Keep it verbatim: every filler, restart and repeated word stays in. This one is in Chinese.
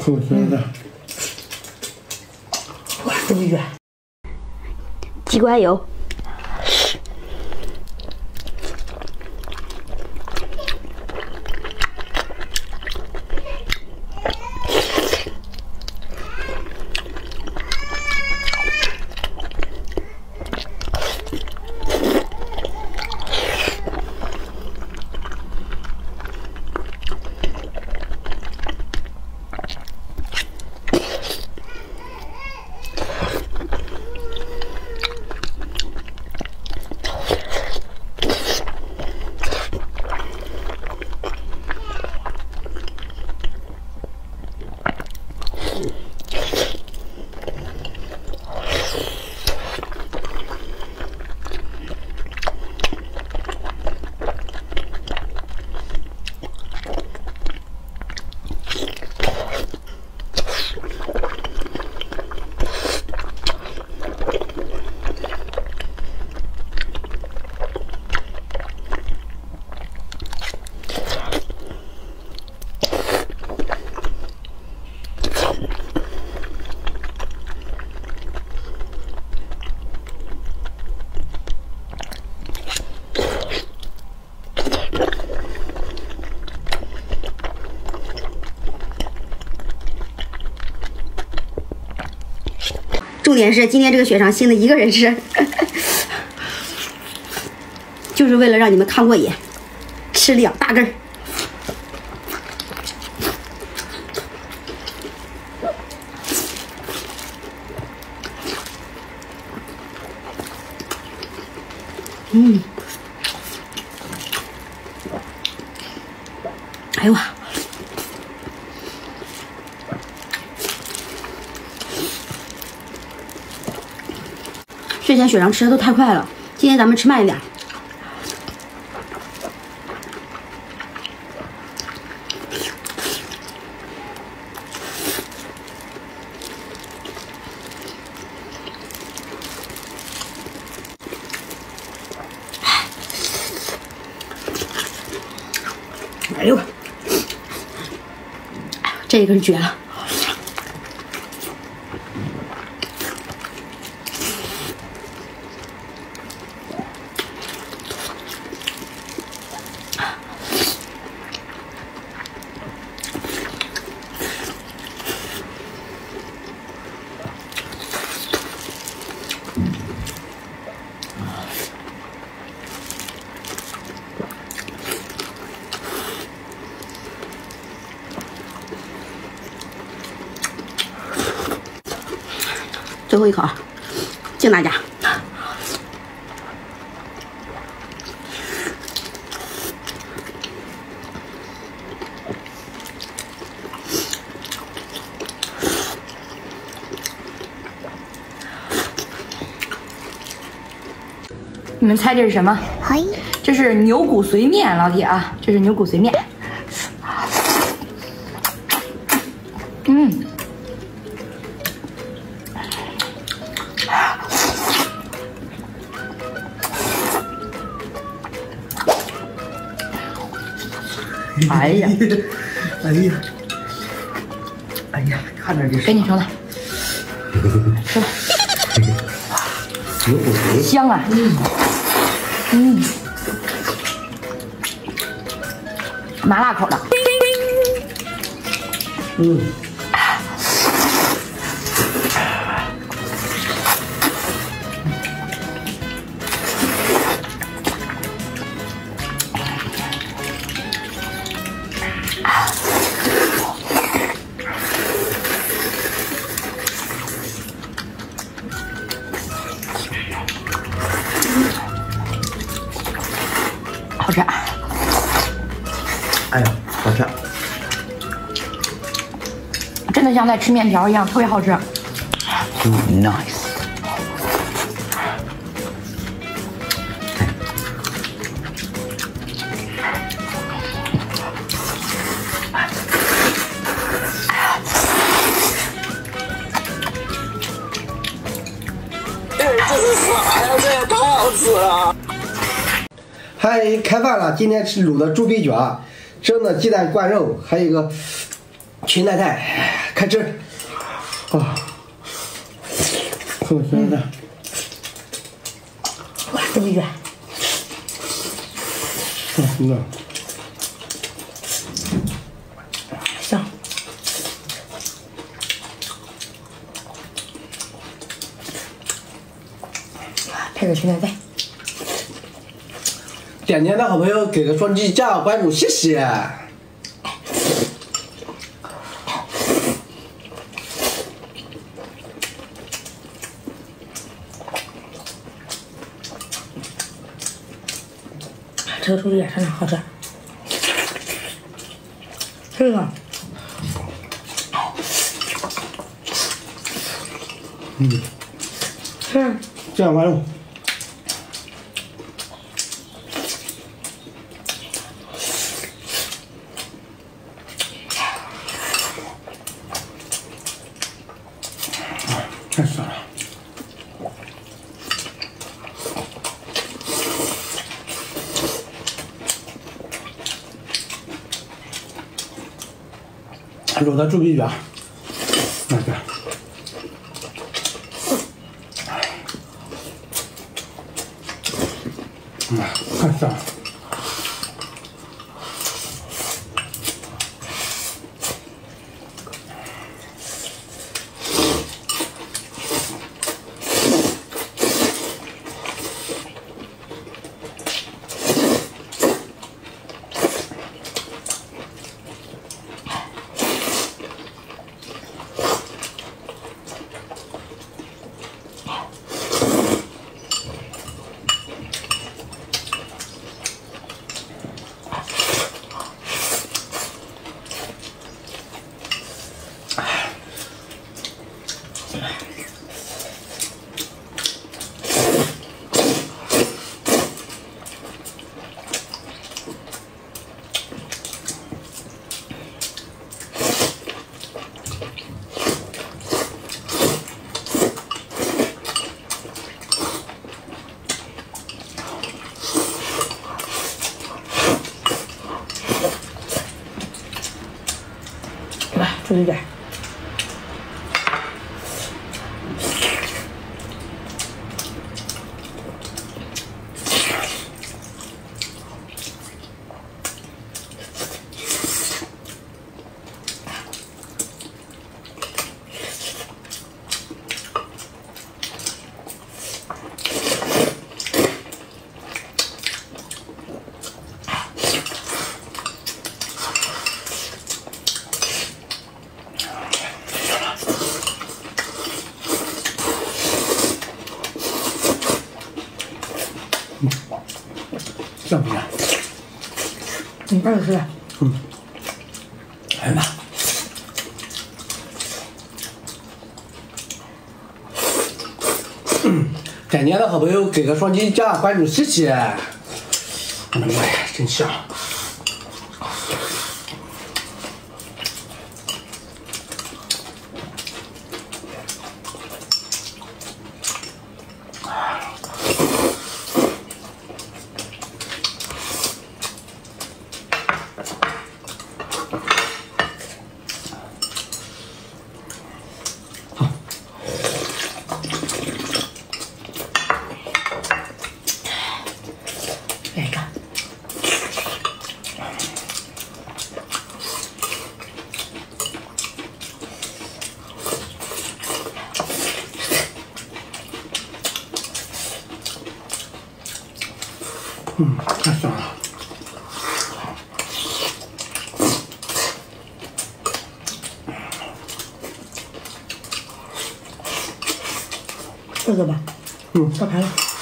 好吃的。 哇，终于。 鸡冠油。 重点是今天这个血肠新的一个人吃，就是为了让你们看过瘾，吃两大根儿。嗯，哎呦哇！ 睡前血肠吃的都太快了，今天咱们吃慢一点。哎呦，这个是绝了！ 最后一口，敬大家。你们猜这是什么？ 嘿， 这是牛骨髓面，老铁啊，这是牛骨髓面。嗯。 哎呀， 哎呀，哎呀，看着这给你盛来，吃吧。 牛骨髓香啊！嗯，麻辣口的。 嗯。 好吃， 哎呀，好吃， 真的像在吃面条一样，特别好吃。 嗯 ，nice。 这是啥呀？这也太好吃了！ 嗨，开饭了！今天吃卤的猪鼻卷，蒸的鸡蛋灌肉，还有一个秦太太，开吃。啊，喝秦太太。 哇，这么远。 嗯，那。 香。配个裙带带。 点点的好朋友给个双击加关注，谢谢。 这个猪蹄也真的好吃。这个。 嗯。 是。 这样关注。太爽了！卤的猪皮卷，那个，嗯，太香了。 猪蹄卷。 像不像？ 嗯，二十。 嗯。哎呀妈！嗯，点点的好朋友给个双击加关注，谢谢。哎呀妈呀，真香！ 来一个。 嗯，太香了。 这个吧， 嗯， 到盘了。